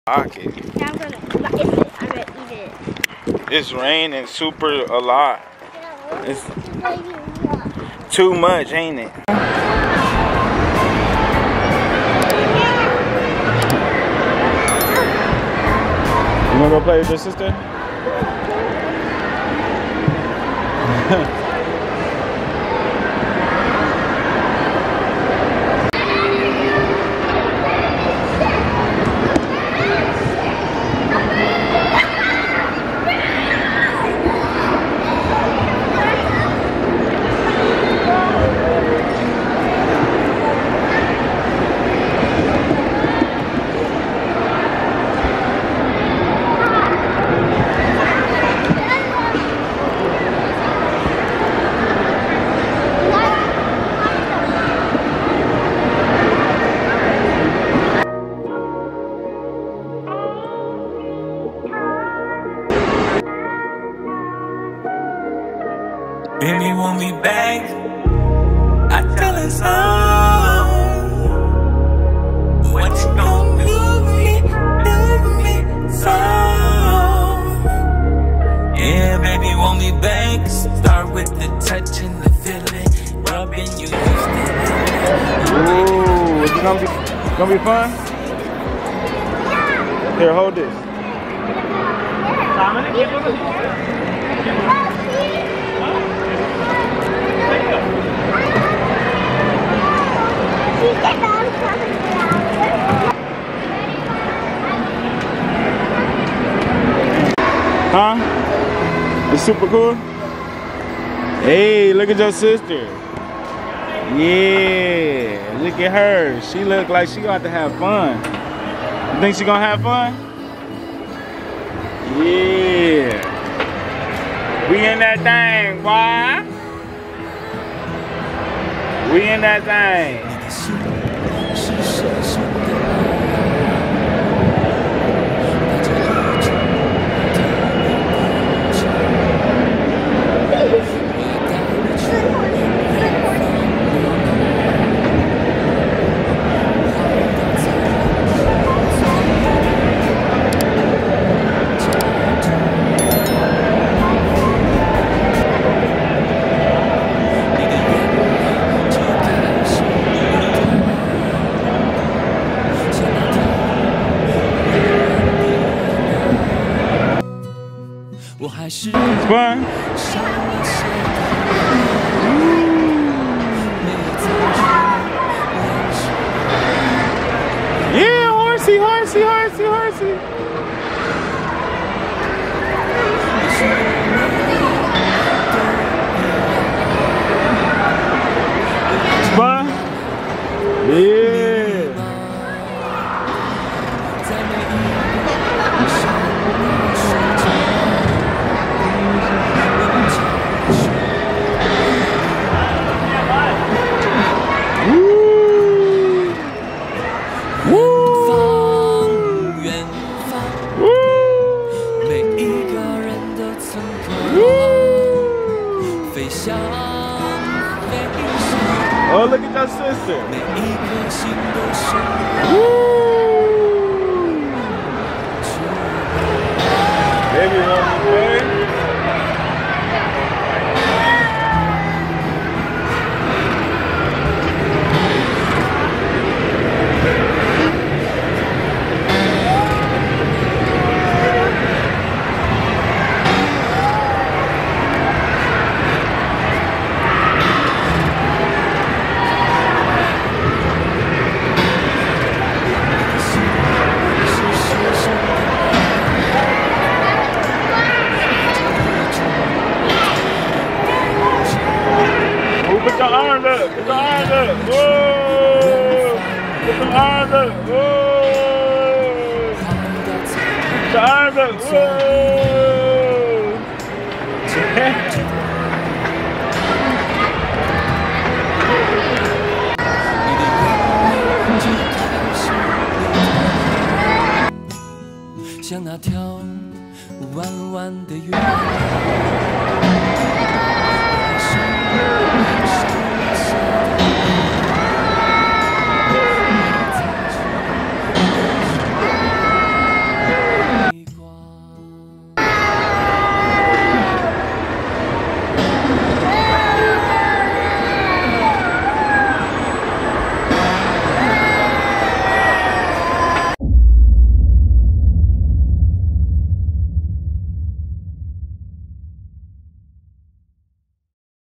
pocket. Yeah, I'm gonna eat it. It's raining super a lot. It's too much, ain't it? You wanna go play with your sister? Baby, want me back? I tell her so. What you gon' do me so? Yeah, baby, want me back? Start with the touch and the feeling, rubbing you used to. Ooh, is it gonna be fun? Here, hold this. Huh? It's super cool? Hey, look at your sister. Yeah, look at her. She look like she got to have fun. You think she gonna have fun? Yeah. We in that thing, boy. We in that thing. It's fun. Yeah, horsey, horsey, horsey, horsey. It's fun. Yeah. Oh, look at your sister. Baby, want me play? Put your arms up. Put your arms up. Whoa. Put your arms up. Whoa. Put your arms up. Whoa.